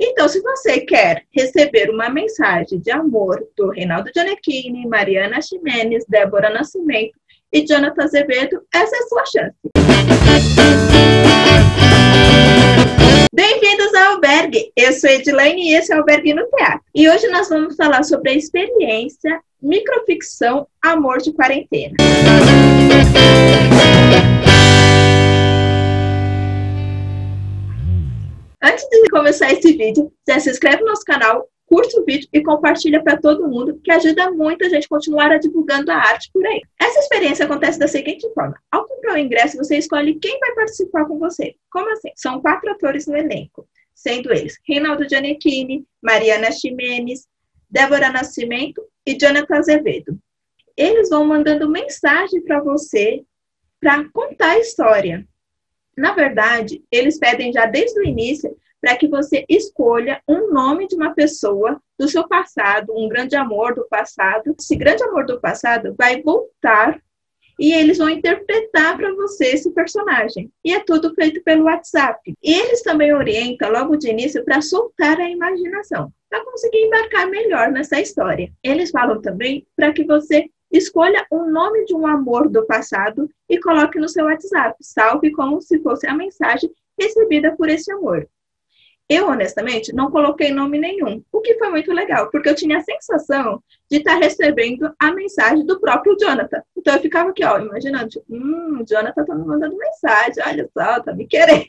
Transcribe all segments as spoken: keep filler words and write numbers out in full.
Então, se você quer receber uma mensagem de amor do Reinaldo Gianecchini, Mariana Ximenes, Débora Nascimento e Jonathan Azevedo, essa é a sua chance. Bem-vindos ao Albergue! Eu sou Edilene e esse é o Albergue no Teatro. E hoje nós vamos falar sobre a experiência microficção Amor de Quarentena. Antes de começar esse vídeo, já se inscreve no nosso canal, curte o vídeo e compartilha para todo mundo, que ajuda muito a gente continuar a divulgando a arte por aí. Essa experiência acontece da seguinte forma. Ao comprar o ingresso, você escolhe quem vai participar com você. Como assim? São quatro atores no elenco, sendo eles Reinaldo Gianecchini, Mariana Ximenes, Débora Nascimento e Jonathan Azevedo. Eles vão mandando mensagem para você para contar a história. Na verdade, eles pedem já desde o início para que você escolha um nome de uma pessoa do seu passado, um grande amor do passado. Esse grande amor do passado vai voltar e eles vão interpretar para você esse personagem. E é tudo feito pelo WhatsApp. E eles também orientam logo de início para soltar a imaginação, para conseguir embarcar melhor nessa história. Eles falam também para que você escolha o nome de um amor do passado e coloque no seu WhatsApp. Salve como se fosse a mensagem recebida por esse amor. Eu, honestamente, não coloquei nome nenhum, o que foi muito legal, porque eu tinha a sensação de estar recebendo a mensagem do próprio Jonathan. Então eu ficava aqui, ó, imaginando, tipo, hum, o Jonathan tá me mandando mensagem, olha só, tá me querendo.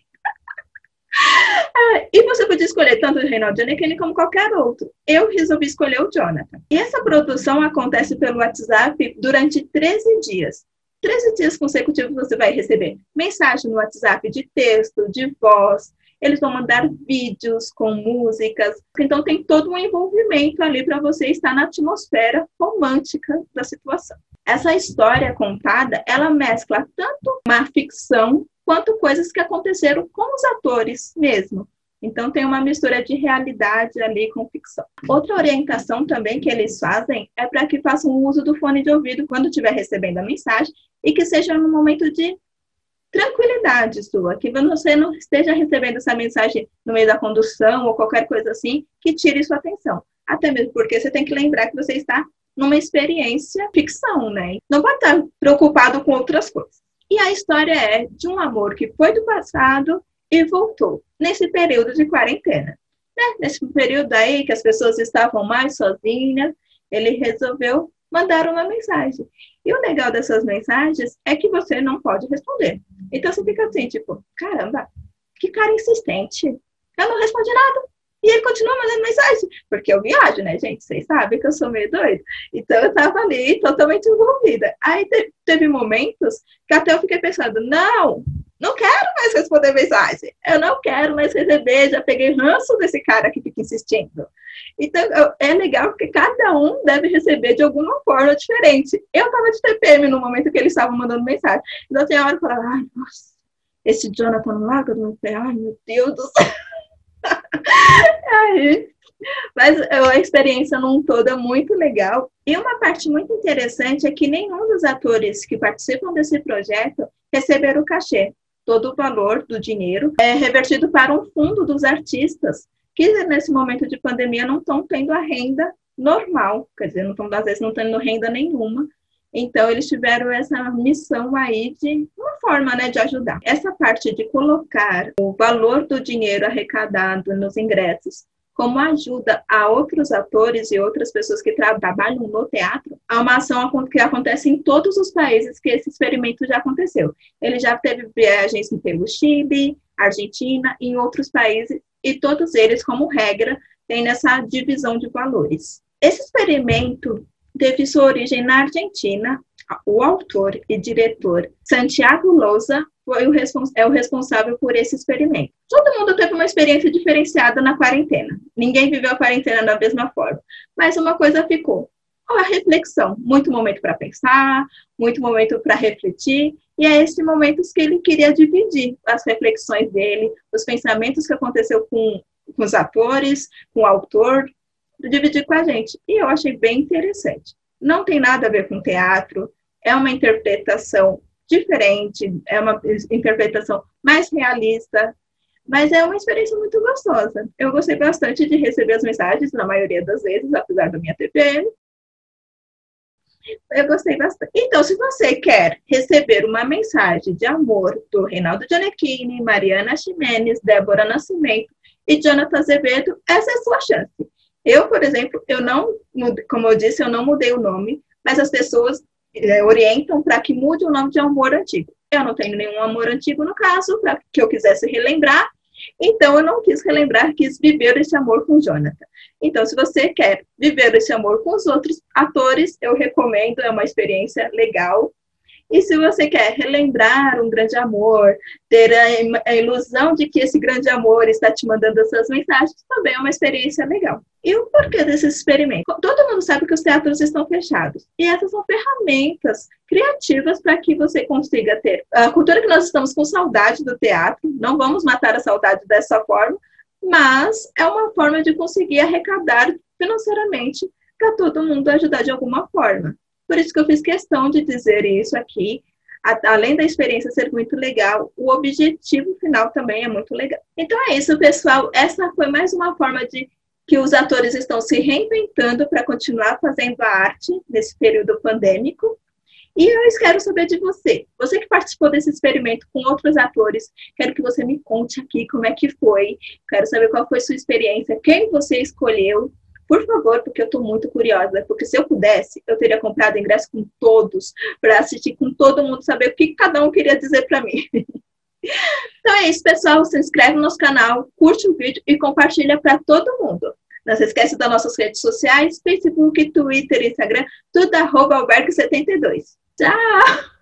É, e você podia escolher tanto o Reinaldo Gianecchini como qualquer outro. Eu resolvi escolher o Jonathan. E essa produção acontece pelo WhatsApp durante treze dias. treze dias consecutivos você vai receber mensagem no WhatsApp de texto, de voz. Eles vão mandar vídeos com músicas. Então tem todo um envolvimento ali para você estar na atmosfera romântica da situação. Essa história contada, ela mescla tanto uma ficção quanto coisas que aconteceram com os atores mesmo. Então, tem uma mistura de realidade ali com ficção. Outra orientação também que eles fazem é para que façam uso do fone de ouvido quando estiver recebendo a mensagem e que seja num momento de tranquilidade sua, que você não esteja recebendo essa mensagem no meio da condução ou qualquer coisa assim que tire sua atenção. Até mesmo porque você tem que lembrar que você está numa experiência ficção, né? Não pode estar preocupado com outras coisas. E a história é de um amor que foi do passado e voltou, nesse período de quarentena. Né? Nesse período aí que as pessoas estavam mais sozinhas, ele resolveu mandar uma mensagem. E o legal dessas mensagens é que você não pode responder. Então você fica assim, tipo, caramba, que cara insistente. Eu não respondi nada. E ele continua mandando mensagem, porque eu viajo, né, gente? Vocês sabem que eu sou meio doida. Então, eu tava ali totalmente envolvida. Aí, te, teve momentos que até eu fiquei pensando, não, não quero mais responder mensagem. Eu não quero mais receber, já peguei ranço desse cara que fica insistindo. Então, eu, é legal porque cada um deve receber de alguma forma diferente. Eu tava de T P M no momento que eles estavam mandando mensagem. Então, tem a hora que eu falava, ai, nossa, esse Jonathan não larga do meu pé, ai, meu Deus do céu. Aí, mas a experiência num todo é muito legal. E uma parte muito interessante é que nenhum dos atores que participam desse projeto receberam o cachê. Todo o valor do dinheiro é revertido para um fundo dos artistas que nesse momento de pandemia não estão tendo a renda normal, quer dizer, não estão, às vezes não tendo renda nenhuma. Então, eles tiveram essa missão aí de uma forma, né, de ajudar. Essa parte de colocar o valor do dinheiro arrecadado nos ingressos como ajuda a outros atores e outras pessoas que tra trabalham no teatro, é uma ação que acontece em todos os países que esse experimento já aconteceu. Ele já teve viagens pelo Chile, Argentina e em outros países, e todos eles, como regra, têm essa divisão de valores. Esse experimento teve sua origem na Argentina. O autor e diretor Santiago Lousa foi o é o responsável por esse experimento. Todo mundo teve uma experiência diferenciada na quarentena. Ninguém viveu a quarentena da mesma forma. Mas uma coisa ficou. A reflexão. Muito momento para pensar, muito momento para refletir. E é esse momento que ele queria dividir as reflexões dele, os pensamentos que aconteceu com, com os atores, com o autor, dividir com a gente. E eu achei bem interessante. Não tem nada a ver com teatro, é uma interpretação diferente, é uma interpretação mais realista, Mas é uma experiência muito gostosa. Eu gostei bastante de receber as mensagens, na maioria das vezes, apesar da minha T P M. Eu gostei bastante. Então, se você quer receber uma mensagem de amor do Reinaldo Gianecchini, Mariana Ximenes, Débora Nascimento e Jonathan Azevedo, essa é a sua chance. Eu, por exemplo, eu não, como eu disse, eu não mudei o nome, mas as pessoas é, orientam para que mude o nome de amor antigo. Eu não tenho nenhum amor antigo no caso, para que eu quisesse relembrar, então eu não quis relembrar, quis viver esse amor com o Jonathan. Então, se você quer viver esse amor com os outros atores, eu recomendo, é uma experiência legal. E se você quer relembrar um grande amor, ter a, a ilusão de que esse grande amor está te mandando essas mensagens, também é uma experiência legal. E o porquê desse experimento? Todo mundo sabe que os teatros estão fechados. E essas são ferramentas criativas para que você consiga ter. A cultura que nós estamos com saudade do teatro, não vamos matar a saudade dessa forma, mas é uma forma de conseguir arrecadar financeiramente para todo mundo ajudar de alguma forma. Por isso que eu fiz questão de dizer isso aqui. Além da experiência ser muito legal, o objetivo final também é muito legal. Então é isso, pessoal. Essa foi mais uma forma de que os atores estão se reinventando para continuar fazendo a arte nesse período pandêmico. E eu quero saber de você. Você que participou desse experimento com outros atores, quero que você me conte aqui como é que foi. Quero saber qual foi sua experiência, quem você escolheu. Por favor, porque eu estou muito curiosa, porque se eu pudesse, eu teria comprado ingresso com todos, para assistir com todo mundo, saber o que cada um queria dizer para mim. Então é isso, pessoal. Se inscreve no nosso canal, curte o vídeo e compartilha para todo mundo. Não se esqueça das nossas redes sociais, Facebook, Twitter, Instagram, tudo arroba albergue setenta e dois. Tchau!